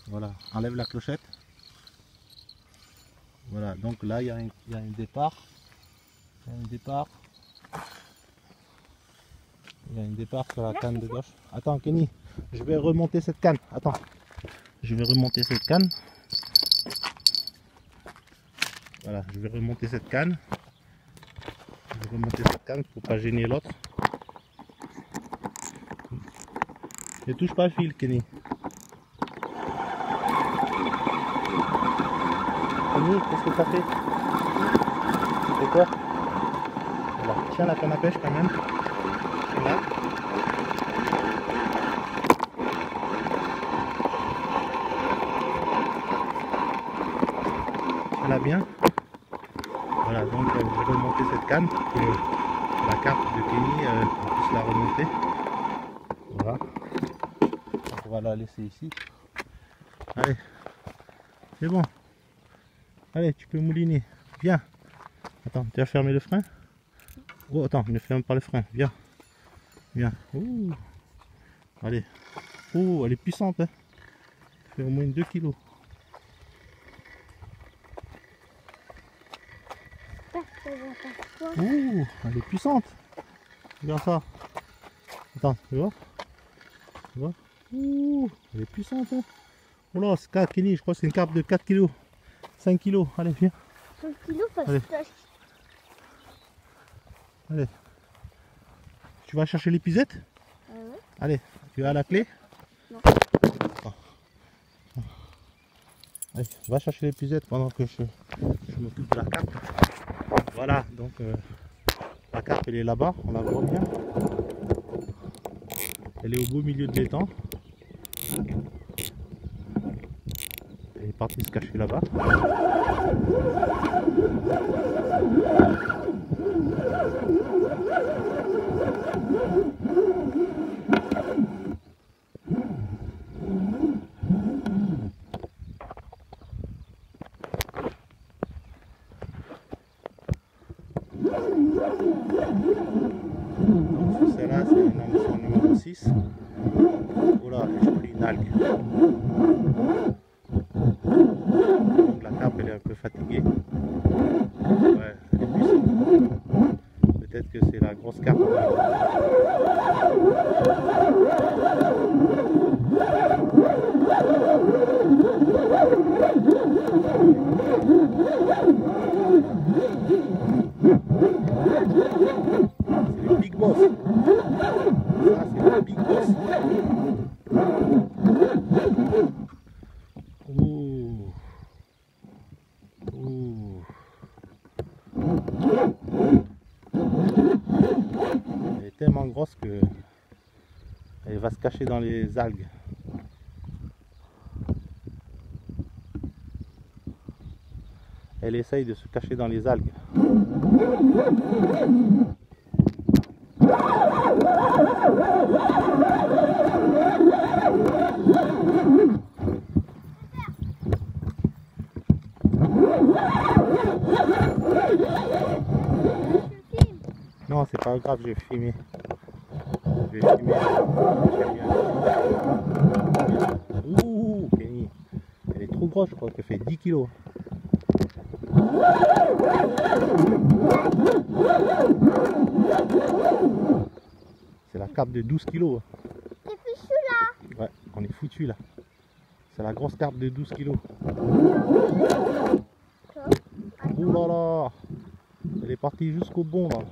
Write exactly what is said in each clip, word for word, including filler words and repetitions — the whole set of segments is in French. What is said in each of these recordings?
Voilà, enlève la clochette. Voilà, donc là il y a un, il y a un départ. Il y a un départ. Il y a un départ sur la canne de gauche. Attends Kenny, je vais remonter cette canne. Attends. Je vais remonter cette canne. Voilà, je vais remonter cette canne. Je vais remonter cette canne pour pas gêner l'autre. Ne touche pas le fil, Kenny. Kenny, qu'est-ce que ça fait? Ça fait quoi? Voilà, tiens la canne à pêche quand même. Tiens-la. Tiens-la bien. Voilà, donc euh, je vais remonter cette canne pour que la carpe de Kenny, euh, on puisse la remonter. Voilà. Donc, on va la laisser ici. Allez, c'est bon. Allez, tu peux mouliner. Viens. Attends, tu as fermé le frein? Oh, attends, ne ferme pas le frein. Viens. Viens. Ouh. Allez. Oh, elle est puissante. Hein. Elle fait au moins deux kilos. Ouh, elle est puissante. Regarde ça. Attends, tu vois? Tu vois? Ouh, elle est puissante. Hein. Oh là, c'est quatre Kenny, je crois que c'est une carpe de quatre kilos. cinq kilos. Allez, viens. cinq kilos, ça Allez. se pêche. Allez. Tu vas chercher l'épuisette? Ah ouais. Allez, tu as la clé? Non. Attends. Allez, va chercher l'épuisette pendant que je, je m'occupe de la carpe. Voilà, donc euh, la carpe elle est là-bas, on la voit bien. Elle est au beau milieu de l'étang. Elle est partie se cacher là-bas. Donc sur celle-là, c'est un hameçon numéro six. Voilà, j'ai pris une algue. Donc la carpe elle est un peu fatiguée. Ouais, elle est puissante. Peut-être que c'est la grosse carpe. C'est le big boss. Ça c'est le big boss. Ouh. Ouh. Elle est tellement grosse que elle va se cacher dans les algues. Elle essaye de se cacher dans les algues. Non, c'est pas grave, j'ai filmé. Je vais filmer. Ouh, Kenny. Elle est trop grosse, je crois qu'elle fait dix kilos. C'est la carpe de douze kilos. C'est fichu là. Ouais, on est foutu là. C'est la grosse carpe de douze kilos. Ouh là là. Elle est partie jusqu'au bon là.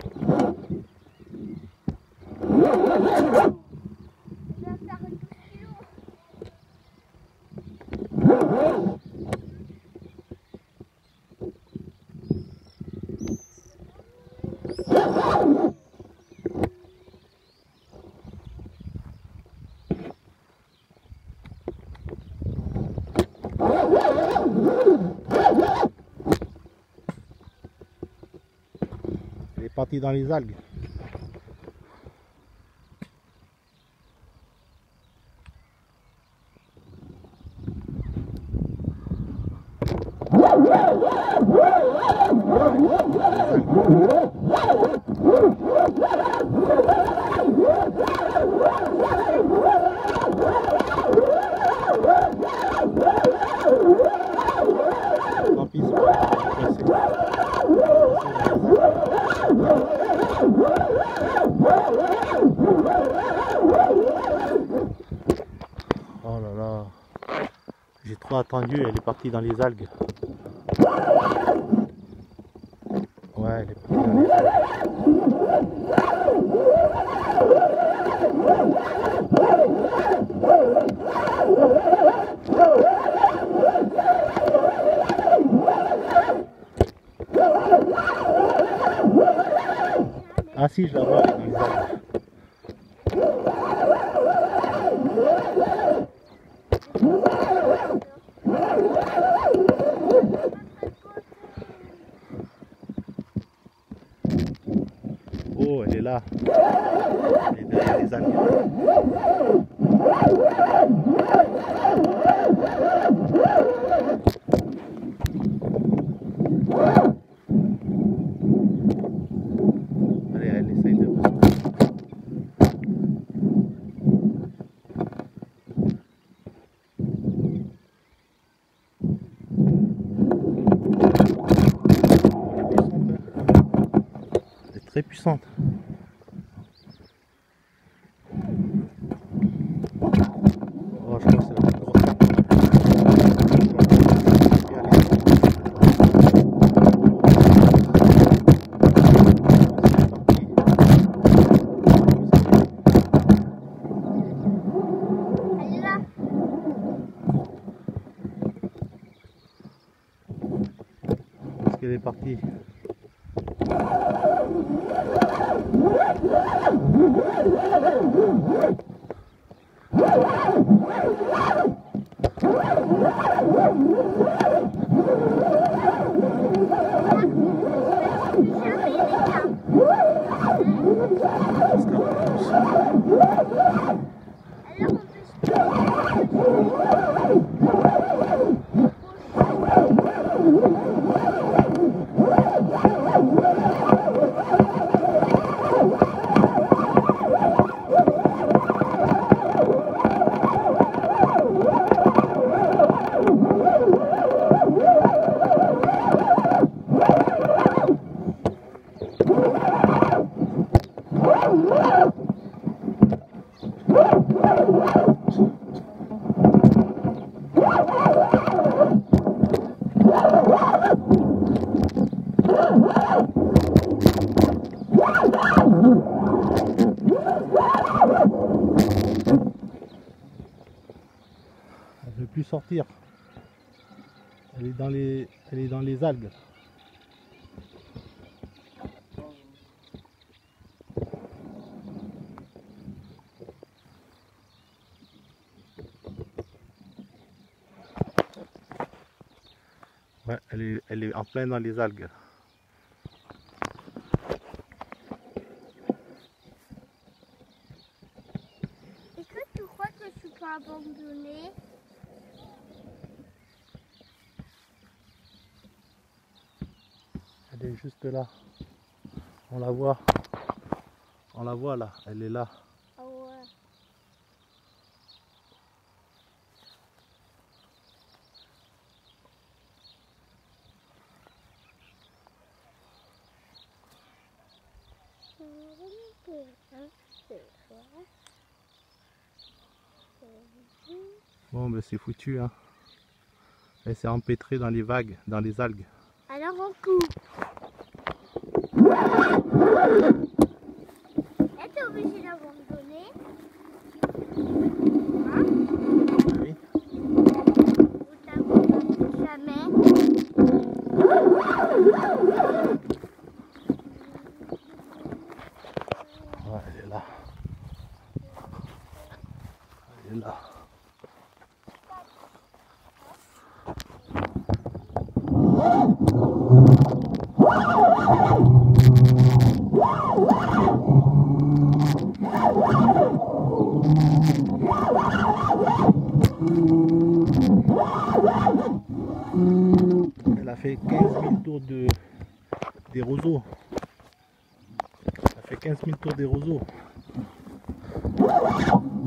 Elle est partie dans les algues. J'ai trop attendu, elle est partie dans les algues. Ouais, elle est partie dans les algues. Ah si, je la vois, elle est dans les algues. Oh, elle est là. Elle est derrière les algues. Allez, elle essaye de... Elle est très puissante. Oh, je crois que c'est la plus grosse carte. Elle est là. Est-ce qu'elle est partie? Elle ne veut plus sortir. Elle est dans les, elle est dans les algues. Ouais, elle est, elle est en plein dans les algues. Est-ce que tu crois que je peux abandonner? Elle est juste là. On la voit. On la voit là. Elle est là. Ah ouais. Bon, ben c'est foutu, hein. Elle s'est empêtrée dans les vagues, dans les algues. Alors on coupe. Es-tu obligé d'abandonner? Hein? Oui. Ou t'abandonnes jamais? Ouais, elle est là. Elle est là. Elle a fait quinze mille tours de, des roseaux. Elle a fait quinze mille tours des roseaux.